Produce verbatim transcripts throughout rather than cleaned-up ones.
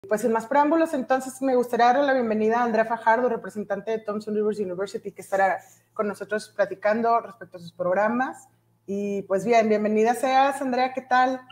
Pues sin más preámbulos, entonces me gustaría darle la bienvenida a Andrea Fajardo, representante de Thompson Rivers University, que estará con nosotros platicando respecto a sus programas. Y pues bien, bienvenida seas, Andrea, ¿qué tal?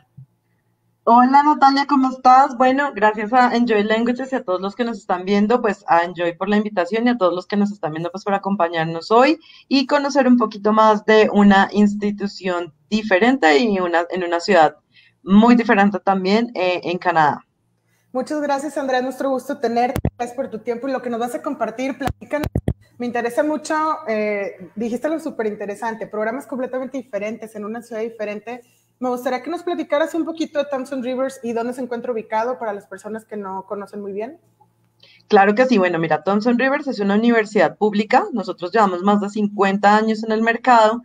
Hola Natalia, ¿cómo estás? Bueno, gracias a Enjoy Languages y a todos los que nos están viendo, pues a Enjoy por la invitación y a todos los que nos están viendo pues por acompañarnos hoy y conocer un poquito más de una institución diferente y una, en una ciudad muy diferente también eh, en Canadá. Muchas gracias, Andrea, es nuestro gusto tenerte, gracias por tu tiempo y lo que nos vas a compartir, platícanos. Me interesa mucho, eh, dijiste algo súper interesante, programas completamente diferentes en una ciudad diferente. Me gustaría que nos platicaras un poquito de Thompson Rivers y dónde se encuentra ubicado para las personas que no conocen muy bien. Claro que sí, bueno, mira, Thomson Rivers es una universidad pública, nosotros llevamos más de cincuenta años en el mercado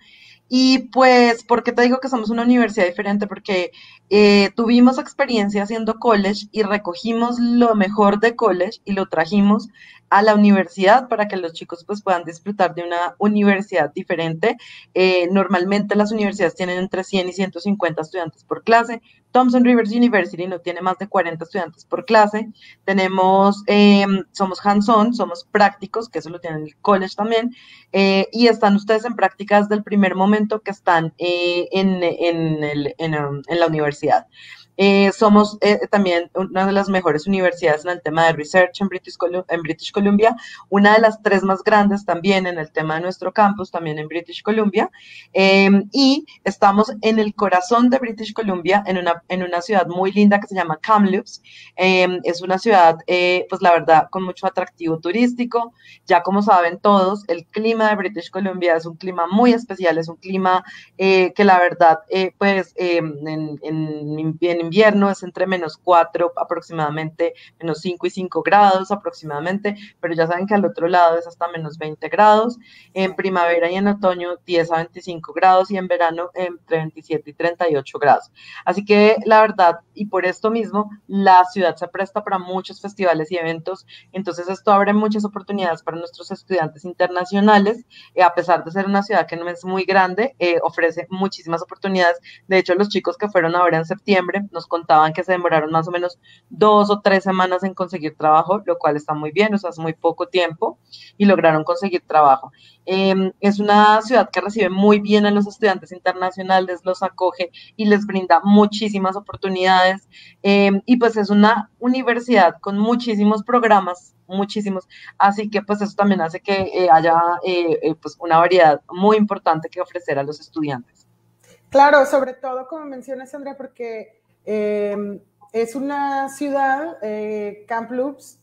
y pues, ¿por qué te digo que somos una universidad diferente? Porque eh, tuvimos experiencia haciendo college y recogimos lo mejor de college y lo trajimos a la universidad para que los chicos pues puedan disfrutar de una universidad diferente. Eh, normalmente las universidades tienen entre cien y ciento cincuenta estudiantes por clase. Thompson Rivers University no tiene más de cuarenta estudiantes por clase. Tenemos, eh, somos hands-on, somos prácticos, que eso lo tienen el college también, eh, y están ustedes en práctica desde el primer momento que están eh, en, en, el, en, um, en, la universidad. Eh, somos eh, también una de las mejores universidades en el tema de research en British, Colu en British Columbia, una de las tres más grandes también en el tema de nuestro campus, también en British Columbia, eh, y estamos en el corazón de British Columbia, en una, en una ciudad muy linda que se llama Kamloops. Eh, es una ciudad, eh, pues la verdad, con mucho atractivo turístico. Ya como saben todos, el clima de British Columbia es un clima muy especial, es un clima eh, que la verdad, eh, pues eh, en, en, en, invierno es entre menos cuatro aproximadamente, menos cinco y cinco grados aproximadamente, pero ya saben que al otro lado es hasta menos veinte grados. En primavera y en otoño diez a veinticinco grados y en verano entre veintisiete y treinta y ocho grados. Así que la verdad, y por esto mismo, la ciudad se presta para muchos festivales y eventos, entonces esto abre muchas oportunidades para nuestros estudiantes internacionales, eh, a pesar de ser una ciudad que no es muy grande, eh, ofrece muchísimas oportunidades. De hecho, los chicos que fueron ahora en septiembre nos contaban que se demoraron más o menos dos o tres semanas en conseguir trabajo, lo cual está muy bien, o sea, es muy poco tiempo y lograron conseguir trabajo. Eh, es una ciudad que recibe muy bien a los estudiantes internacionales, los acoge y les brinda muchísimas oportunidades. Eh, y pues es una universidad con muchísimos programas, muchísimos. Así que pues eso también hace que eh, haya eh, eh, pues una variedad muy importante que ofrecer a los estudiantes. Claro, sobre todo como mencionas, Andrea, porque eh, es una ciudad, eh, Kamloops,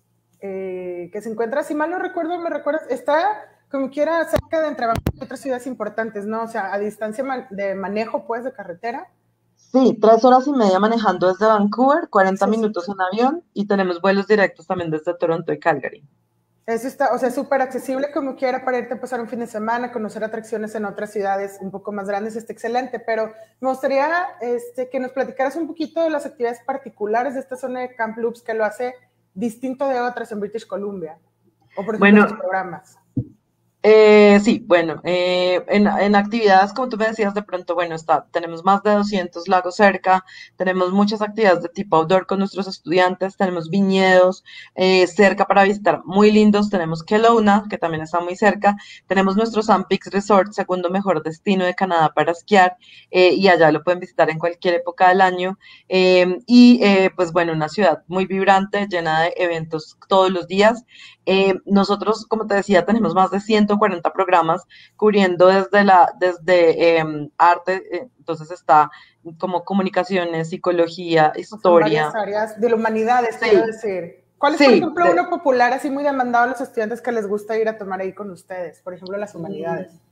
eh, que se encuentra, si mal no recuerdo, me recuerdas, está como quiera cerca de entre otras ciudades importantes, ¿no? O sea, a distancia de manejo, pues, de carretera. Sí, tres horas y media manejando desde Vancouver, cuarenta Sí, minutos en avión y tenemos vuelos directos también desde Toronto y Calgary. eso está, o sea, súper accesible como quiera para irte a pasar un fin de semana, conocer atracciones en otras ciudades un poco más grandes, está excelente, pero me gustaría este, que nos platicaras un poquito de las actividades particulares de esta zona de Kamloops que lo hace distinto de otras en British Columbia, o por ejemplo sus Bueno, programas. Eh, sí, bueno, eh, en, en actividades, como tú me decías, de pronto, bueno, está, tenemos más de doscientos lagos cerca, tenemos muchas actividades de tipo outdoor con nuestros estudiantes, tenemos viñedos eh, cerca para visitar muy lindos, tenemos Kelowna, que también está muy cerca, tenemos nuestro Sun Peaks Resort, segundo mejor destino de Canadá para esquiar, eh, y allá lo pueden visitar en cualquier época del año, eh, y eh, pues bueno, una ciudad muy vibrante, llena de eventos todos los días. Eh, nosotros, como te decía, tenemos más de ciento cuarenta programas cubriendo desde la desde eh, arte, eh, entonces está como comunicaciones, psicología, O sea, en varias historia. áreas de la humanidades, quiero Sí, decir. ¿Cuál es, por sí. ejemplo, De, uno popular así muy demandado a los estudiantes que les gusta ir a tomar ahí con ustedes? Por ejemplo, las mm, humanidades.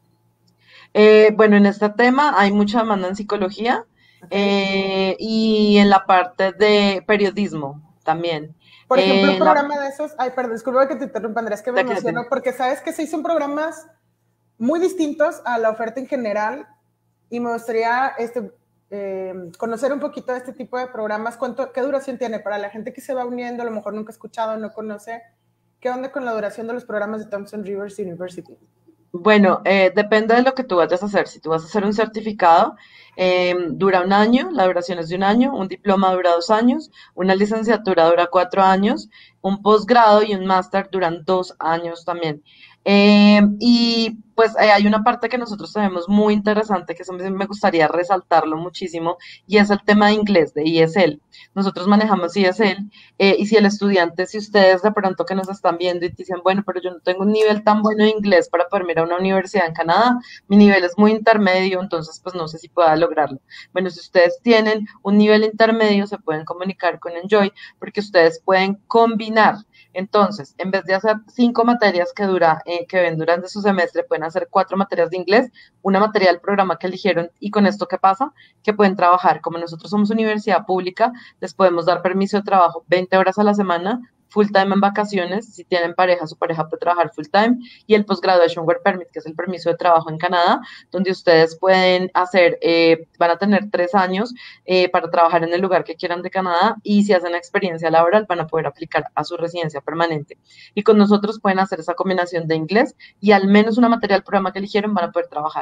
eh, bueno, en este tema hay mucha demanda en psicología ¿Ok? eh, y en la parte de periodismo también. Por ejemplo, Eh, un en la, programa de esos, ay, perdón, disculpa que te interrumpa, Andrés, que me de que, emociono, porque sabes que sí son programas muy distintos a la oferta en general y me gustaría este, eh, conocer un poquito de este tipo de programas, cuánto, qué duración tiene para la gente que se va uniendo, a lo mejor nunca ha escuchado, no conoce, qué onda con la duración de los programas de Thompson Rivers University. Bueno, eh, depende de lo que tú vayas a hacer. Si tú vas a hacer un certificado, eh, dura un año, la duración es de un año, un diploma dura dos años, una licenciatura dura cuatro años, un posgrado y un máster duran dos años también. Eh, y pues eh, hay una parte que nosotros tenemos muy interesante, que eso me me gustaría resaltarlo muchísimo, y es el tema de inglés, de E S L. Nosotros manejamos E S L, eh, y si el estudiante, si ustedes de pronto que nos están viendo y dicen, bueno, pero yo no tengo un nivel tan bueno de inglés para poder ir a una universidad en Canadá, mi nivel es muy intermedio, entonces pues no sé si pueda lograrlo. Bueno, si ustedes tienen un nivel intermedio, se pueden comunicar con Enjoy porque ustedes pueden combinar. Entonces, en vez de hacer cinco materias que, dura, eh, que ven durante su semestre, pueden hacer cuatro materias de inglés, una materia del programa que eligieron, y con esto, ¿qué pasa? Que pueden trabajar. Como nosotros somos universidad pública, les podemos dar permiso de trabajo veinte horas a la semana, full time en vacaciones. Si tienen pareja, su pareja puede trabajar full time, y el Post-Graduation Work Permit, que es el permiso de trabajo en Canadá, donde ustedes pueden hacer, eh, van a tener tres años eh, para trabajar en el lugar que quieran de Canadá, y si hacen experiencia laboral van a poder aplicar a su residencia permanente. Y con nosotros pueden hacer esa combinación de inglés y al menos una materia del programa que eligieron van a poder trabajar.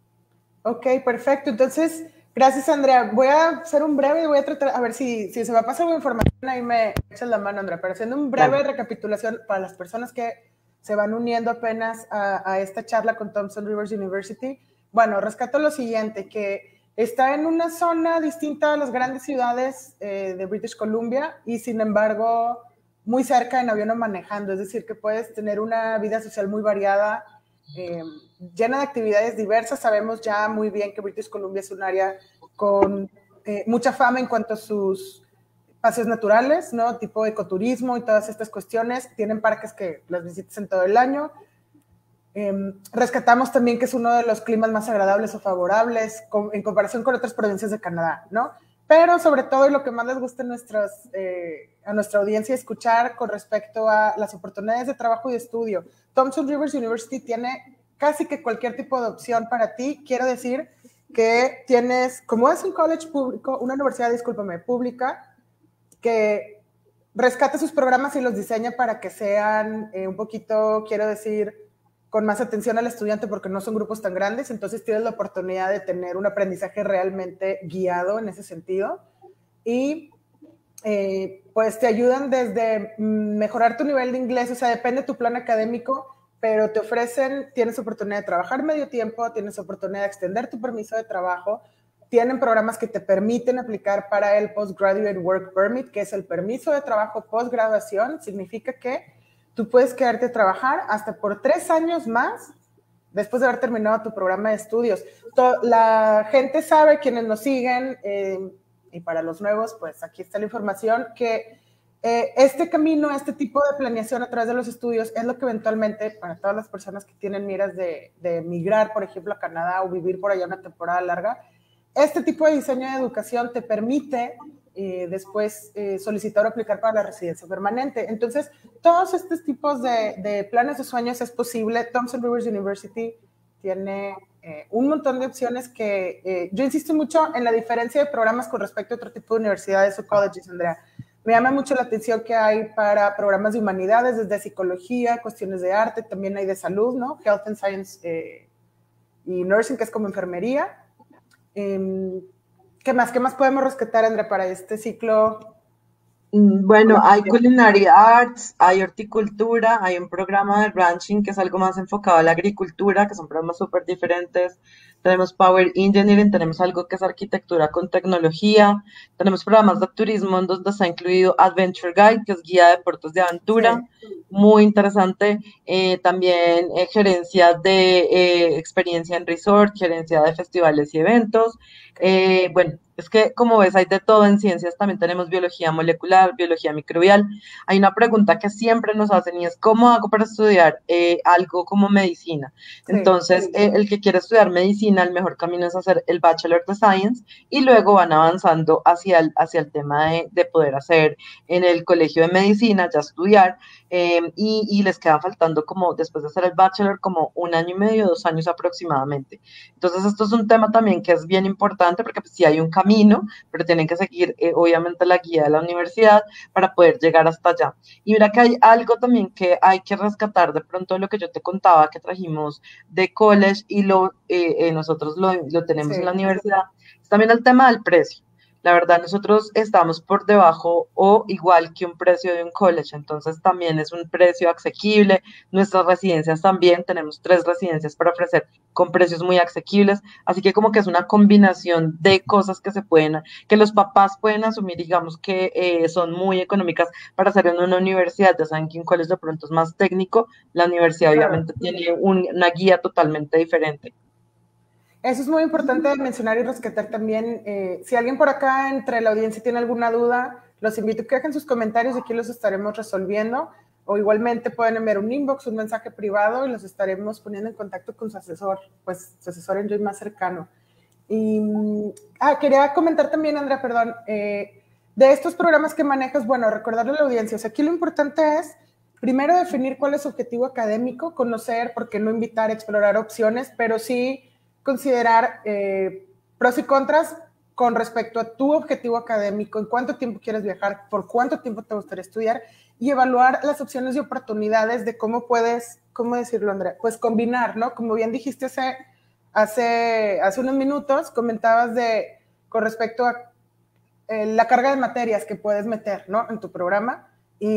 Ok, perfecto. Entonces, gracias, Andrea. Voy a hacer un breve y voy a tratar, a ver si, si se me pasa alguna información, ahí me echas la mano, Andrea, pero haciendo un breve Dale. recapitulación para las personas que se van uniendo apenas a, a esta charla con Thompson Rivers University. Bueno, rescato lo siguiente, que está en una zona distinta a las grandes ciudades eh, de British Columbia y, sin embargo, muy cerca en avión o manejando, es decir, que puedes tener una vida social muy variada, eh, llena de actividades diversas. Sabemos ya muy bien que British Columbia es un área con eh, mucha fama en cuanto a sus espacios naturales, ¿no? Tipo ecoturismo y todas estas cuestiones. Tienen parques que las visitas en todo el año. Eh, rescatamos también que es uno de los climas más agradables o favorables con, en comparación con otras provincias de Canadá, ¿no? Pero sobre todo, y lo que más les gusta a, nuestros, eh, a nuestra audiencia escuchar con respecto a las oportunidades de trabajo y de estudio. Thompson Rivers University tiene casi que cualquier tipo de opción para ti. Quiero decir que tienes, como es un college público, una universidad, discúlpame, pública, que rescata sus programas y los diseña para que sean eh, un poquito, quiero decir, con más atención al estudiante porque no son grupos tan grandes, entonces tienes la oportunidad de tener un aprendizaje realmente guiado en ese sentido. Y eh, pues te ayudan desde mejorar tu nivel de inglés, o sea, depende de tu plan académico, pero te ofrecen, tienes oportunidad de trabajar medio tiempo, tienes oportunidad de extender tu permiso de trabajo, tienen programas que te permiten aplicar para el Postgraduate Work Permit, que es el permiso de trabajo postgraduación. Significa que tú puedes quedarte a trabajar hasta por tres años más después de haber terminado tu programa de estudios. La gente sabe, quienes nos siguen, eh, y para los nuevos, pues aquí está la información, que eh, este camino, este tipo de planeación a través de los estudios es lo que eventualmente, para todas las personas que tienen miras de, de migrar, por ejemplo, a Canadá o vivir por allá una temporada larga, este tipo de diseño de educación te permite eh, después eh, solicitar o aplicar para la residencia permanente. Entonces, todos estos tipos de, de planes de sueños es posible. Thompson Rivers University tiene eh, un montón de opciones que eh, yo insisto mucho en la diferencia de programas con respecto a otro tipo de universidades o colleges, Andrea. Me llama mucho la atención que hay para programas de humanidades, desde psicología, cuestiones de arte, también hay de salud, ¿no? Health and Science eh, y Nursing, que es como enfermería. Eh, ¿Qué más? ¿Qué más podemos rescatar, Andrea, para este ciclo? Bueno, hay culinary arts, hay horticultura, hay un programa de ranching que es algo más enfocado a la agricultura, que son programas súper diferentes. Tenemos Power Engineering, tenemos algo que es arquitectura con tecnología. Tenemos programas de turismo en donde está incluido Adventure Guide, que es guía de puertos de aventura, Sí. muy interesante. Eh, también eh, gerencia de eh, experiencia en resort, gerencia de festivales y eventos. Eh, bueno, es que como ves hay de todo en ciencias, también tenemos biología molecular, biología microbial. Hay una pregunta que siempre nos hacen y es ¿cómo hago para estudiar eh, algo como medicina? Sí. Entonces, eh, el que quiere estudiar medicina medicina, el mejor camino es hacer el Bachelor de Science y luego van avanzando hacia el, hacia el tema de, de poder hacer en el colegio de medicina, ya estudiar, eh, y, y les queda faltando como, después de hacer el Bachelor, como un año y medio, dos años aproximadamente. Entonces, esto es un tema también que es bien importante porque pues, sí hay un camino, pero tienen que seguir, eh, obviamente, la guía de la universidad para poder llegar hasta allá. Y mira que hay algo también que hay que rescatar de pronto de lo que yo te contaba que trajimos de college y lo, eh, eh, nosotros lo, lo tenemos en la Sí. universidad, es también el tema del precio. La verdad, nosotros estamos por debajo o igual que un precio de un college, entonces también es un precio asequible. Nuestras residencias también, tenemos tres residencias para ofrecer con precios muy asequibles, así que como que es una combinación de cosas que se pueden, que los papás pueden asumir, digamos que eh, son muy económicas para hacer en una universidad. Ya saben que un college de pronto es más técnico, la universidad Claro. obviamente tiene un, una guía totalmente diferente. Eso es muy importante mencionar y rescatar también. Eh, si alguien por acá entre la audiencia tiene alguna duda, los invito a que dejen sus comentarios y aquí los estaremos resolviendo. O igualmente pueden enviar un inbox, un mensaje privado y los estaremos poniendo en contacto con su asesor, pues su asesor en Joy más cercano. Y ah, quería comentar también, Andrea, perdón, eh, de estos programas que manejas, bueno, recordarle a la audiencia, o sea, aquí lo importante es primero definir cuál es su objetivo académico, conocer, por qué no invitar a explorar opciones, pero sí considerar eh, pros y contras con respecto a tu objetivo académico, en cuánto tiempo quieres viajar, por cuánto tiempo te gustaría estudiar y evaluar las opciones y oportunidades de cómo puedes, ¿cómo decirlo, Andrea? Pues combinar, ¿no? Como bien dijiste hace, hace, hace unos minutos, comentabas de, con respecto a eh, la carga de materias que puedes meter, ¿no? En tu programa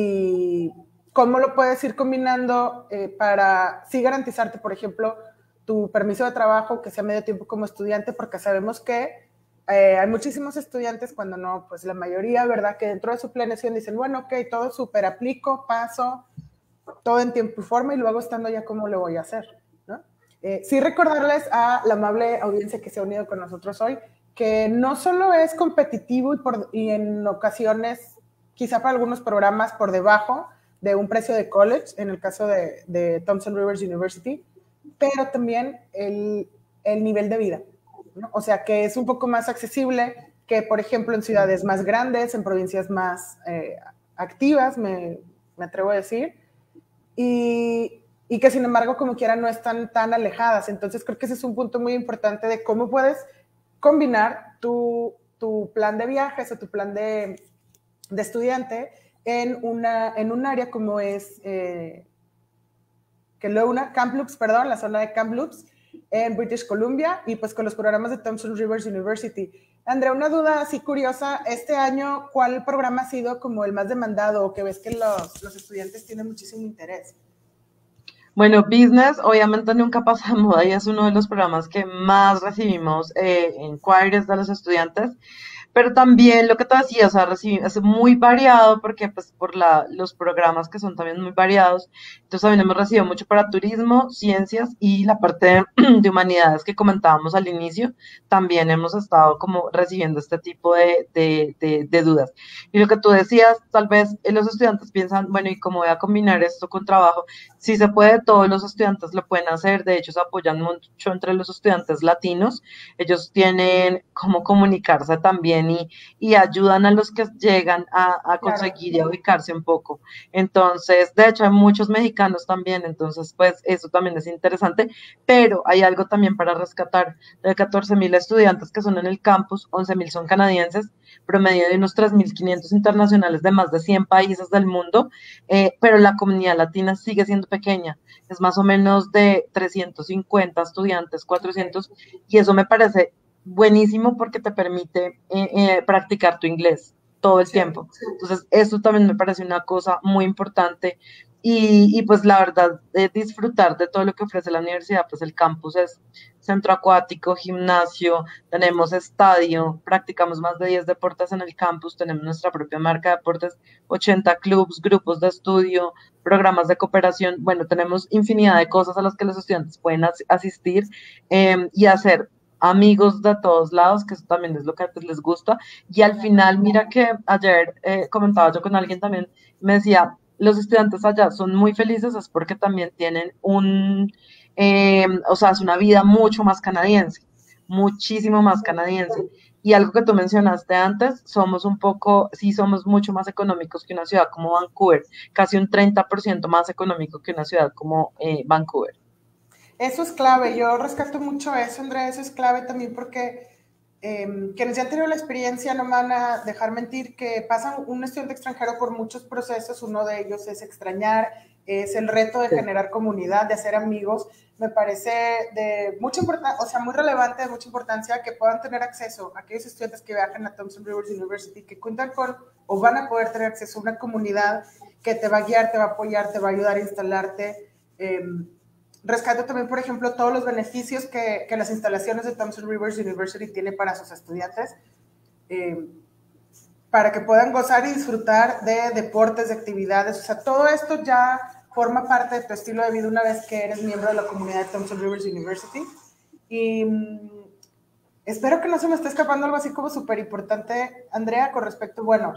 y cómo lo puedes ir combinando eh, para sí garantizarte, por ejemplo, tu permiso de trabajo que sea medio tiempo como estudiante, porque sabemos que eh, hay muchísimos estudiantes, cuando no, pues la mayoría, ¿verdad? Que dentro de su planeación dicen, bueno, ok, todo súper aplico, paso, todo en tiempo y forma, y luego estando ya, ¿cómo lo voy a hacer? ¿No? Eh, sí recordarles a la amable audiencia que se ha unido con nosotros hoy, que no solo es competitivo y, por, y en ocasiones, quizá para algunos programas, por debajo de un precio de college, en el caso de, de Thompson Rivers University, pero también el, el nivel de vida, ¿no? O sea, que es un poco más accesible que, por ejemplo, en ciudades más grandes, en provincias más eh, activas, me, me atrevo a decir, y, y que sin embargo, como quiera, no están tan alejadas. Entonces, creo que ese es un punto muy importante de cómo puedes combinar tu, tu plan de viajes o tu plan de, de estudiante en, una, en un área como es... Eh, que luego una Kamloops, perdón, la zona de Kamloops en British Columbia y pues con los programas de Thompson Rivers University. Andrea, una duda así curiosa, este año, ¿cuál programa ha sido como el más demandado o que ves que los, los estudiantes tienen muchísimo interés? Bueno, Business obviamente nunca pasa de moda y es uno de los programas que más recibimos eh, inquiries de los estudiantes. Pero también lo que te decía, o sea, recibi- es muy variado porque pues por la, los programas que son también muy variados. Entonces también hemos recibido mucho para turismo, ciencias y la parte de, de humanidades que comentábamos al inicio. También hemos estado como recibiendo este tipo de, de, de, de dudas. Y lo que tú decías, tal vez eh, los estudiantes piensan, bueno, ¿y cómo voy a combinar esto con trabajo? Si se puede, todos los estudiantes lo pueden hacer. De hecho, se apoyan mucho entre los estudiantes latinos. Ellos tienen cómo comunicarse también y, y ayudan a los que llegan a, a Claro. conseguir y a ubicarse un poco. Entonces, de hecho, hay muchos mexicanos también, entonces, pues eso también es interesante, pero hay algo también para rescatar. De catorce mil estudiantes que son en el campus, once mil son canadienses, promedio de unos tres mil quinientos internacionales de más de cien países del mundo, eh, pero la comunidad latina sigue siendo pequeña, es más o menos de trescientos cincuenta estudiantes, cuatrocientos, y eso me parece buenísimo porque te permite eh, eh, practicar tu inglés todo el Sí. tiempo. Entonces, esto también me parece una cosa muy importante y, y pues la verdad, de disfrutar de todo lo que ofrece la universidad, pues el campus es centro acuático, gimnasio, tenemos estadio, practicamos más de diez deportes en el campus, tenemos nuestra propia marca de deportes, ochenta clubs, grupos de estudio, programas de cooperación, bueno, tenemos infinidad de cosas a las que los estudiantes pueden as asistir eh, y hacer amigos de todos lados, que eso también es lo que pues, les gusta. Y al final, mira que ayer eh, comentaba yo con alguien también, me decía, los estudiantes allá son muy felices, es porque también tienen un, eh, o sea, es una vida mucho más canadiense. muchísimo más canadiense. Y algo que tú mencionaste antes, somos un poco, sí somos mucho más económicos que una ciudad como Vancouver, casi un treinta por ciento más económico que una ciudad como eh, Vancouver. Eso es clave, yo rescato mucho eso, Andrea, eso es clave también porque eh, quienes ya han tenido la experiencia no me van a dejar mentir que pasan un estudiante extranjero por muchos procesos, uno de ellos es extrañar, es el reto de Sí. generar comunidad, de hacer amigos, me parece de mucha importancia, o sea, muy relevante, de mucha importancia que puedan tener acceso a aquellos estudiantes que viajan a Thompson Rivers University, que cuentan con o van a poder tener acceso a una comunidad que te va a guiar, te va a apoyar, te va a ayudar a instalarte. Eh, Rescato también, por ejemplo, todos los beneficios que, que las instalaciones de Thompson Rivers University tiene para sus estudiantes, eh, para que puedan gozar y disfrutar de deportes, de actividades. O sea, todo esto ya forma parte de tu estilo de vida una vez que eres miembro de la comunidad de Thompson Rivers University. Y mm, espero que no se me esté escapando algo así como súper importante, Andrea, con respecto, bueno,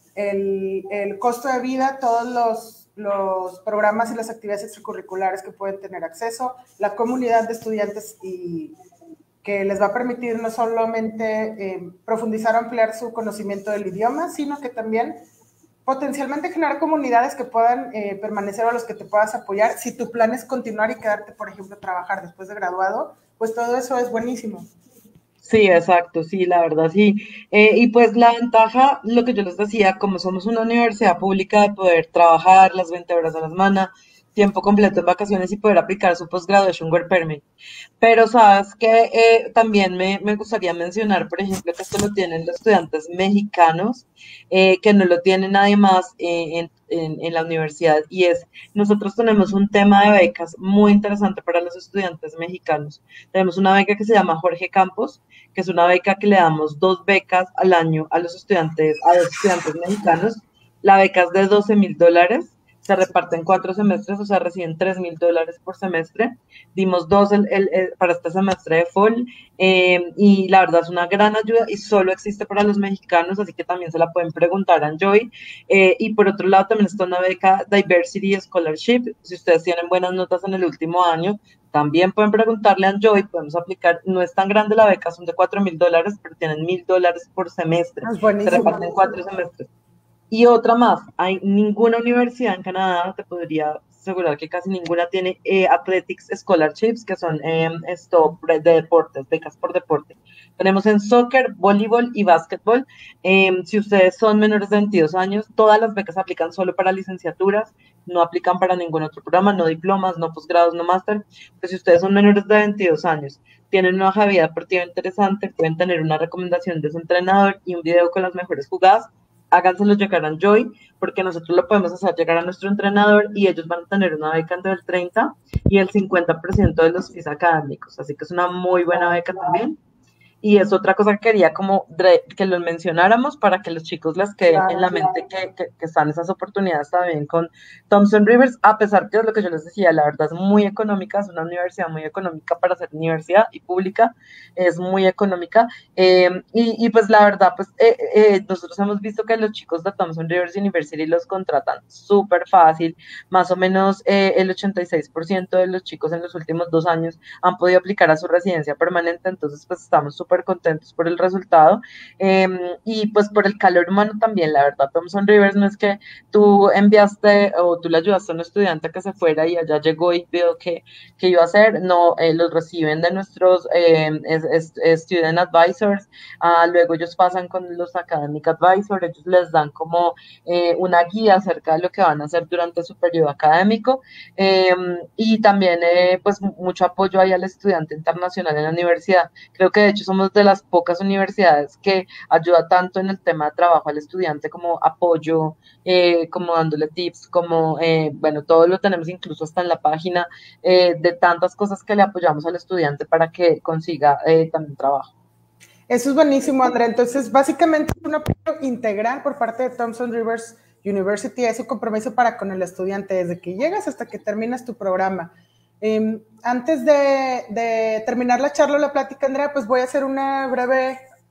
el, el costo de vida, todos los, los programas y las actividades extracurriculares que pueden tener acceso, la comunidad de estudiantes y que les va a permitir no solamente eh, profundizar o ampliar su conocimiento del idioma, sino que también potencialmente generar comunidades que puedan eh, permanecer o a los que te puedas apoyar. Si tu plan es continuar y quedarte, por ejemplo, a trabajar después de graduado, pues todo eso es buenísimo. Sí, exacto, sí, la verdad, sí. Eh, y pues la ventaja, lo que yo les decía, como somos una universidad pública, de poder trabajar las veinte horas a la semana, tiempo completo en vacaciones y poder aplicar su Post-Graduation Work Permit. Pero sabes que eh, también me, me gustaría mencionar, por ejemplo, que esto lo tienen los estudiantes mexicanos, eh, que no lo tiene nadie más eh, en, en, en la universidad, y es, nosotros tenemos un tema de becas muy interesante para los estudiantes mexicanos. Tenemos una beca que se llama Jorge Campos, que es una beca que le damos dos becas al año a los estudiantes, a los estudiantes mexicanos. La beca es de doce mil dólares, se reparte en cuatro semestres, o sea, reciben tres mil dólares por semestre. Dimos dos el, el, el, para este semestre de fall, eh, y la verdad es una gran ayuda y solo existe para los mexicanos, así que también se la pueden preguntar a Enjoy. Eh, y por otro lado también está una beca Diversity Scholarship, si ustedes tienen buenas notas en el último año, también pueden preguntarle a Joy, podemos aplicar, no es tan grande la beca, son de cuatro mil dólares, pero tienen mil dólares por semestre, Es se buenísimo. reparten cuatro semestres. Y otra más, hay ninguna universidad en Canadá, te podría asegurar que casi ninguna tiene eh, Athletics Scholarships, que son eh, esto de deportes, becas por deporte. Tenemos en soccer, voleibol y básquetbol. Eh, si ustedes son menores de veintidós años, todas las becas aplican solo para licenciaturas, no aplican para ningún otro programa, no diplomas, no posgrados, no máster. Pero si ustedes son menores de veintidós años, tienen una hoja de vida deportiva interesante, pueden tener una recomendación de su entrenador y un video con las mejores jugadas, háganselo llegar a Joy, porque nosotros lo podemos hacer llegar a nuestro entrenador y ellos van a tener una beca entre el treinta y el cincuenta por ciento de los fees académicos, así que es una muy buena beca también. Y es otra cosa que quería como que lo mencionáramos para que los chicos les quede Claro, en la mente que, que, que, están esas oportunidades también con Thompson Rivers, a pesar que es lo que yo les decía, la verdad es muy económica, es una universidad muy económica para ser universidad y pública, es muy económica. Eh, y, y, pues la verdad, pues eh, eh, nosotros hemos visto que los chicos de Thompson Rivers University los contratan súper fácil, más o menos eh, el ochenta y seis por ciento de los chicos en los últimos dos años han podido aplicar a su residencia permanente, entonces pues estamos súper contentos por el resultado, eh, y pues por el calor humano también, la verdad. Thompson Rivers no es que tú enviaste o tú le ayudaste a un estudiante a que se fuera y allá llegó y vio que, que iba a hacer, no, eh, los reciben de nuestros eh, es, es, student advisors, uh, luego ellos pasan con los academic advisors, ellos les dan como eh, una guía acerca de lo que van a hacer durante su periodo académico, eh, y también eh, pues mucho apoyo ahí al estudiante internacional en la universidad. Creo que de hecho somos de las pocas universidades que ayuda tanto en el tema de trabajo al estudiante como apoyo, eh, como dándole tips, como, eh, bueno, todo lo tenemos incluso hasta en la página, eh, de tantas cosas que le apoyamos al estudiante para que consiga eh, también trabajo. Eso es buenísimo, Andrea. Entonces, básicamente es un apoyo integral por parte de Thompson Rivers University, es un compromiso para con el estudiante desde que llegas hasta que terminas tu programa. Eh, antes de, de terminar la charla o la plática, Andrea, pues voy a hacer una breve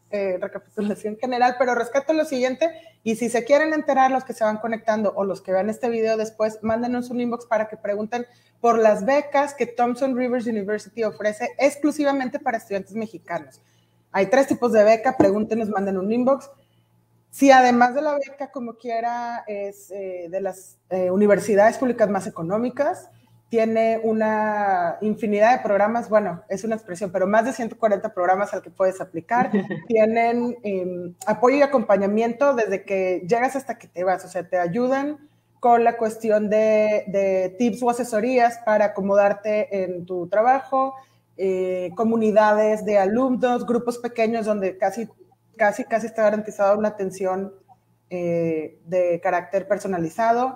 eh, recapitulación general, pero rescato lo siguiente, y si se quieren enterar los que se van conectando o los que vean este video después, mándenos un inbox para que pregunten por las becas que Thompson Rivers University ofrece exclusivamente para estudiantes mexicanos. Hay tres tipos de beca, pregúntenos, manden un inbox. Si además de la beca, como quiera, es eh, de las eh, universidades públicas más económicas, tiene una infinidad de programas, bueno, es una expresión, pero más de ciento cuarenta programas al que puedes aplicar. Tienen eh, apoyo y acompañamiento desde que llegas hasta que te vas, o sea, te ayudan con la cuestión de, de tips o asesorías para acomodarte en tu trabajo, eh, comunidades de alumnos, grupos pequeños donde casi, casi, casi está garantizada una atención eh, de carácter personalizado,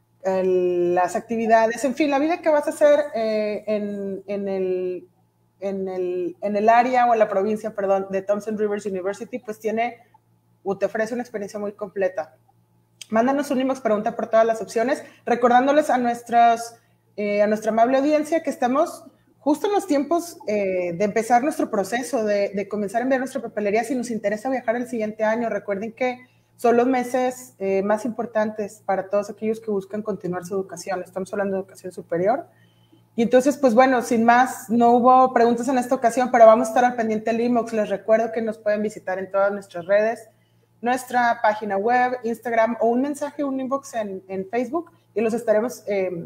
el, las actividades, en fin, la vida que vas a hacer eh, en, en, el, en, el, en el área o en la provincia, perdón, de Thompson Rivers University, pues tiene o te ofrece una experiencia muy completa. Mándanos un inbox, pregunta por todas las opciones, recordándoles a, nuestros, eh, a nuestra amable audiencia que estamos justo en los tiempos eh, de empezar nuestro proceso, de, de comenzar a enviar nuestra papelería si nos interesa viajar el siguiente año. Recuerden que son los meses eh, más importantes para todos aquellos que buscan continuar su educación. Estamos hablando de educación superior. Y entonces, pues bueno, sin más, no hubo preguntas en esta ocasión, pero vamos a estar al pendiente del inbox. Les recuerdo que nos pueden visitar en todas nuestras redes, nuestra página web, Instagram o un mensaje, un inbox en, en Facebook, y los estaremos eh,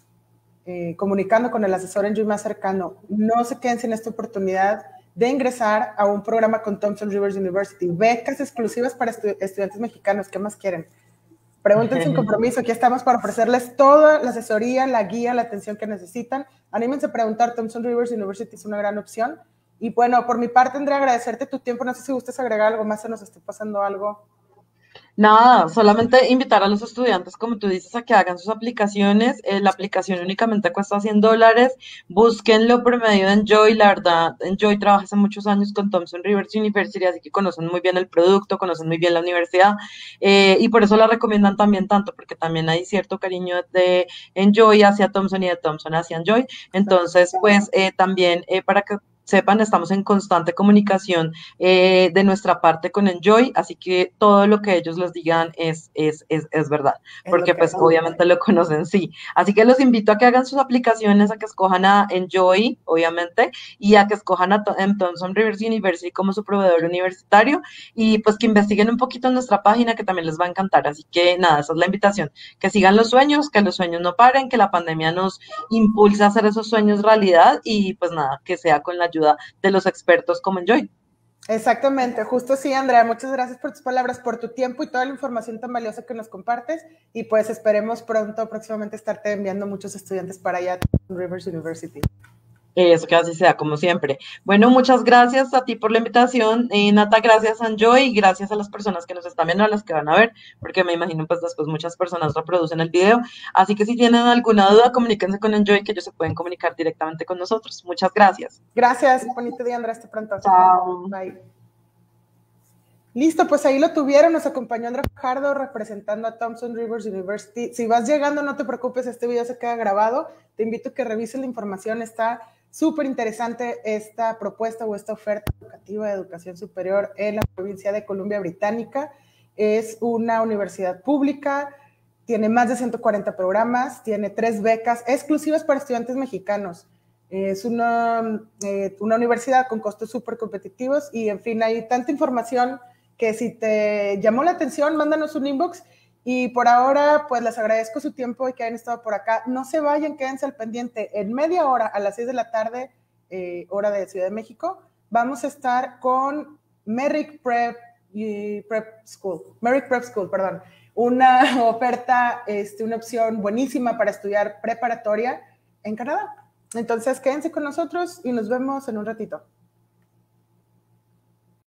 eh, comunicando con el asesor en Joy más cercano. No se queden sin esta oportunidad de ingresar a un programa con Thompson Rivers University, becas exclusivas para estu estudiantes mexicanos. ¿Qué más quieren? Pregunten sin compromiso, aquí estamos para ofrecerles toda la asesoría, la guía, la atención que necesitan. Anímense a preguntar, Thompson Rivers University es una gran opción. Y bueno, por mi parte, Andrea, agradecerte tu tiempo. No sé si gustas agregar algo más, se nos esté pasando algo. Nada, solamente invitar a los estudiantes, como tú dices, a que hagan sus aplicaciones. Eh, la aplicación únicamente cuesta cien dólares. Búsquenlo por medio de Enjoy. La verdad, Enjoy trabaja hace muchos años con Thompson Rivers University, así que conocen muy bien el producto, conocen muy bien la universidad. Eh, y por eso la recomiendan también tanto, porque también hay cierto cariño de Enjoy hacia Thompson y de Thompson hacia Enjoy. Entonces, pues eh, también eh, para que sepan, estamos en constante comunicación eh, de nuestra parte con Enjoy, así que todo lo que ellos les digan es, es, es, es verdad, Es lo porque que pues es. obviamente lo conocen, sí. Así que los invito a que hagan sus aplicaciones, a que escojan a Enjoy, obviamente, y a que escojan a Thompson Rivers University como su proveedor universitario, y pues que investiguen un poquito en nuestra página, que también les va a encantar. Así que nada, esa es la invitación, que sigan los sueños, que los sueños no paren, que la pandemia nos impulse a hacer esos sueños realidad, y pues nada, que sea con la ayuda de los expertos como Enjoy. Exactamente, justo sí, Andrea. Muchas gracias por tus palabras, por tu tiempo y toda la información tan valiosa que nos compartes. Y pues esperemos pronto, próximamente, estarte enviando muchos estudiantes para allá, Rivers University. Eso, que así sea, como siempre. Bueno, muchas gracias a ti por la invitación, eh, Nata, gracias a Enjoy y gracias a las personas que nos están viendo, a las que van a ver, porque me imagino pues después muchas personas reproducen el video. Así que si tienen alguna duda, comuníquense con Enjoy, que ellos se pueden comunicar directamente con nosotros. Muchas gracias. Gracias, bonito día, Andrea, hasta pronto. Chao. Bye. Listo, pues ahí lo tuvieron, nos acompañó Andrea Fajardo representando a Thompson Rivers University. Si vas llegando, no te preocupes, este video se queda grabado. Te invito a que revises la información, está súper interesante esta propuesta o esta oferta educativa de educación superior en la provincia de Columbia Británica. Es una universidad pública, tiene más de ciento cuarenta programas, tiene tres becas exclusivas para estudiantes mexicanos. Es una, eh, una universidad con costos súper competitivos y, en fin, hay tanta información que si te llamó la atención, mándanos un inbox. Y por ahora, pues les agradezco su tiempo y que hayan estado por acá. No se vayan, quédense al pendiente. En media hora, a las seis de la tarde, eh, hora de Ciudad de México, vamos a estar con Merrick Prep, y Prep School, Merrick Prep School, perdón. Una oferta, este, una opción buenísima para estudiar preparatoria en Canadá. Entonces, quédense con nosotros y nos vemos en un ratito.